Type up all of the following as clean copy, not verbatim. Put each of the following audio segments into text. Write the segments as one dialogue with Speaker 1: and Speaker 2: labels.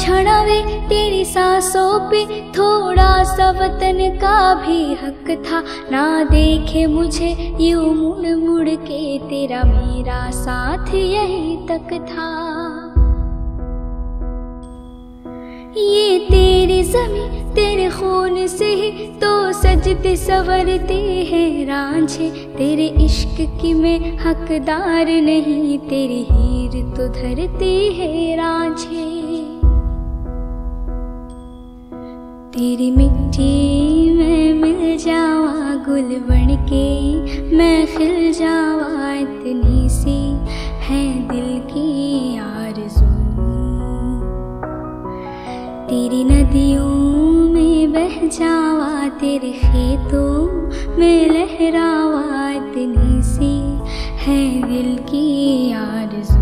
Speaker 1: छड़ावे तेरी सांसों पे थोड़ा सा वतन का भी हक था। ना देखे मुझे यूं मुड़ मुड़ के, तेरा मेरा साथ यही तक था। ये तेरी ज़मीं तेरे खून से ही तो सजते संवरते हैं रांझे। तेरे इश्क की मैं हकदार नहीं, तेरी हीर तो धरती है रांझे। तेरी मिट्टी में मिल जावा गुल बन के, मैं खिल जावा इतनी सी है दिल की आरज़ू। तेरी नदियों में बह जावा, तेरे खेतों में लहरावा इतनी सी है दिल की आरज़ू।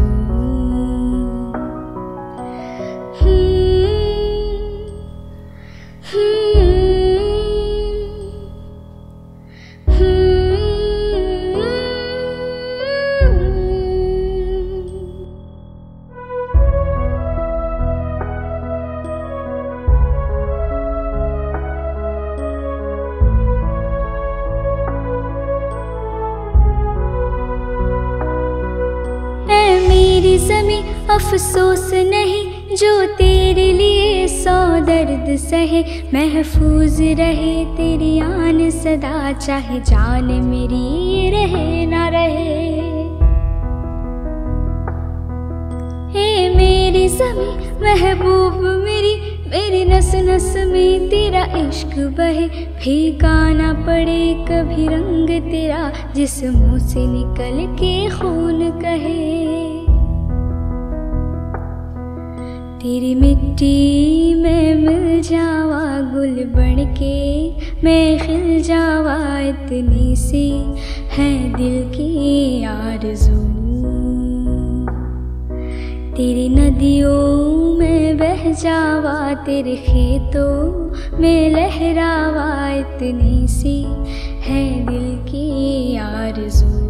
Speaker 1: मेरी ज़मीं अफसोस नहीं जो तेरे लिए सौ दर्द सहे। महफूज रहे तेरी आन सदा, चाहे जान मेरी रहे ना रहे। हे मेरी ज़मीं महबूब मेरी, मेरी नस नस में तेरा इश्क बहे। फीका ना पड़े कभी रंग तेरा, जिस्मों से निकल के खून कहे। तेरी मिट्टी में मिल जावा गुल बन के, मैं खिल जावा इतनी सी है दिल की आरज़ू। तेरी नदियों में बह जावा, तेरे खेतों में लहरावा इतनी सी है दिल की आरज़ू।